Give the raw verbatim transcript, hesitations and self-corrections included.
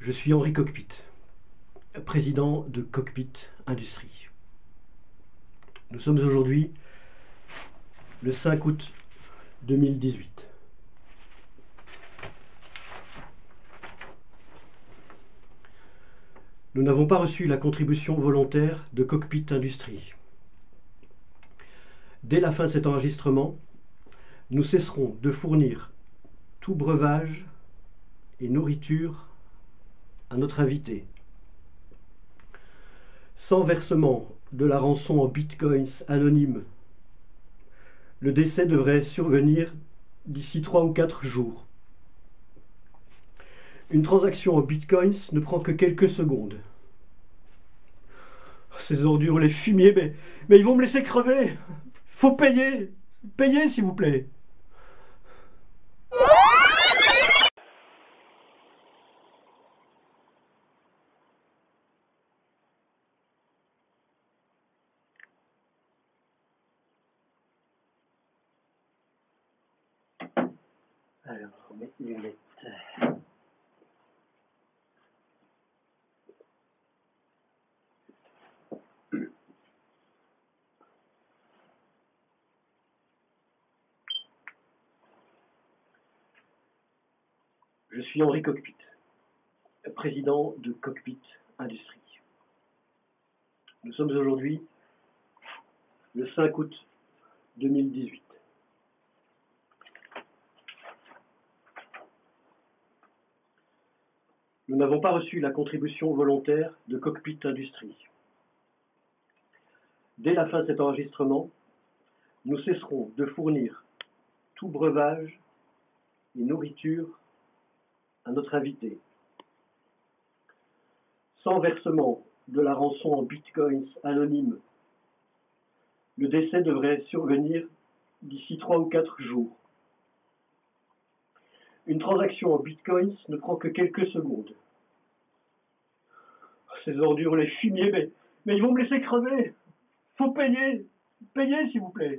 Je suis Henri Cockpit, président de Cockpit Industries. Nous sommes aujourd'hui le cinq août deux mille dix-huit. Nous n'avons pas reçu la contribution volontaire de Cockpit Industries. Dès la fin de cet enregistrement, nous cesserons de fournir tout breuvage et nourriture à notre invité. Sans versement de la rançon en bitcoins anonyme, le décès devrait survenir d'ici trois ou quatre jours. Une transaction en bitcoins ne prend que quelques secondes. Ces ordures, les fumiers, mais, mais ils vont me laisser crever. Faut payer. Payez, s'il vous plaît. Alors, on met les lunettes. Je suis Henri Cockpit, président de Cockpit Industries. Nous sommes aujourd'hui le cinq août deux mille dix-huit. Nous n'avons pas reçu la contribution volontaire de Cockpit Industries. Dès la fin de cet enregistrement, nous cesserons de fournir tout breuvage et nourriture à notre invité. Sans versement de la rançon en bitcoins anonyme, le décès devrait survenir d'ici trois ou quatre jours. Une transaction en bitcoins ne prend que quelques secondes. Ces ordures, les fumiers, mais, mais ils vont me laisser crever. Faut payer. Payez, s'il vous plaît.